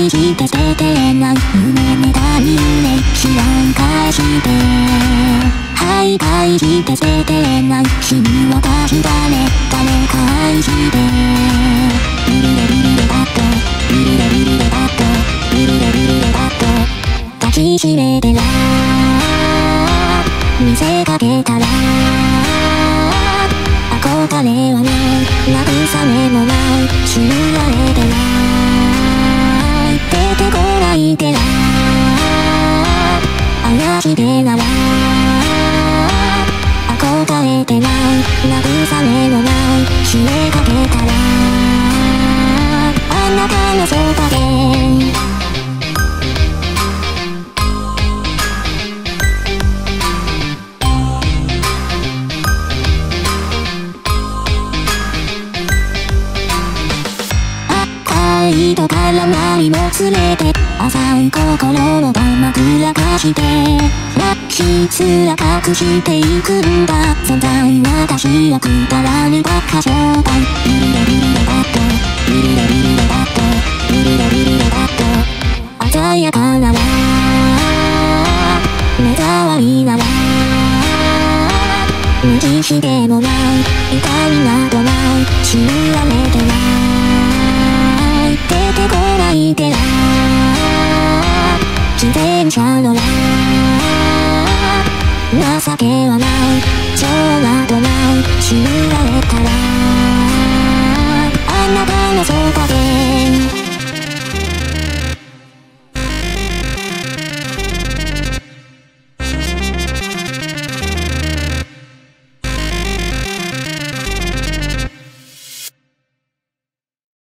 愛して捨ててない夢めたい夢知らん返して徘徊して捨ててない君私誰か愛してビリレビリレバットビリレビリレバットビリレビリレバット抱きしめてら見せかけたら憧れはない慰めもない知られてない出てこないでら怪しげなら憧れてない慰めもない知れかけたらあなたのそばで人から何も連れて浅い心のま枕かしてラッキーすら隠していくんだ存在私はくだらぬバカ状態ビリレビリレバットビリレビリレバットビリレビリレバット鮮やかなら目障りなら無慈悲でもない痛みなどない知られてない出てこないでら自転車のら情けはない情などない知られた